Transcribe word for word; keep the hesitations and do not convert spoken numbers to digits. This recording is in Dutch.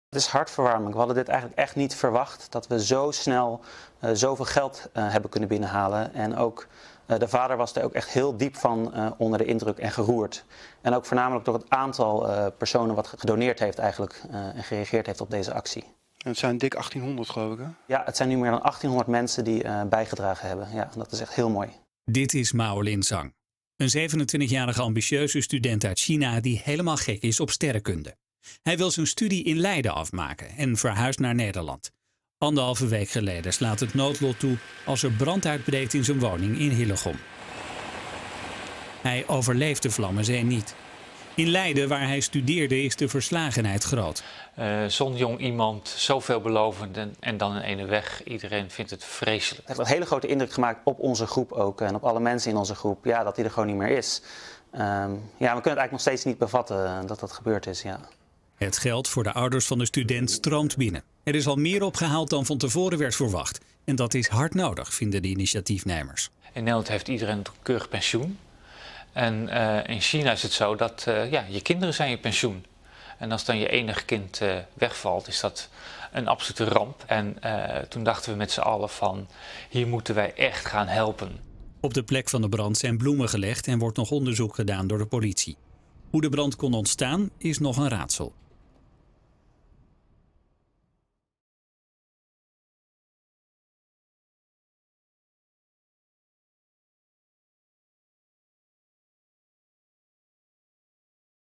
Het is hartverwarmend. We hadden dit eigenlijk echt niet verwacht, dat we zo snel uh, zoveel geld uh, hebben kunnen binnenhalen. En ook uh, de vader was er ook echt heel diep van uh, onder de indruk en geroerd. En ook voornamelijk door het aantal uh, personen wat gedoneerd heeft eigenlijk uh, en gereageerd heeft op deze actie. En het zijn dik achttienhonderd geloof ik, hè? Ja, het zijn nu meer dan achttienhonderd mensen die uh, bijgedragen hebben. Ja, dat is echt heel mooi. Dit is Mao Linsang, een zevenentwintigjarige ambitieuze student uit China die helemaal gek is op sterrenkunde. Hij wil zijn studie in Leiden afmaken en verhuist naar Nederland. Anderhalve week geleden slaat het noodlot toe als er brand uitbreekt in zijn woning in Hillegom. Hij overleeft de Vlammenzee niet. In Leiden, waar hij studeerde, is de verslagenheid groot. Uh, Zo'n jong iemand, zo veelbelovend en, en dan in ene weg. Iedereen vindt het vreselijk. Het heeft een hele grote indruk gemaakt op onze groep ook en op alle mensen in onze groep. Ja, dat hij er gewoon niet meer is. Um, ja, we kunnen het eigenlijk nog steeds niet bevatten dat dat gebeurd is, ja. Het geld voor de ouders van de student stroomt binnen. Er is al meer opgehaald dan van tevoren werd verwacht. En dat is hard nodig, vinden de initiatiefnemers. In Nederland heeft iedereen een keurig pensioen. En uh, in China is het zo dat uh, ja, je kinderen zijn je pensioen. En als dan je enige kind uh, wegvalt, is dat een absolute ramp. En uh, toen dachten we met z'n allen van, hier moeten wij echt gaan helpen. Op de plek van de brand zijn bloemen gelegd en wordt nog onderzoek gedaan door de politie. Hoe de brand kon ontstaan is nog een raadsel.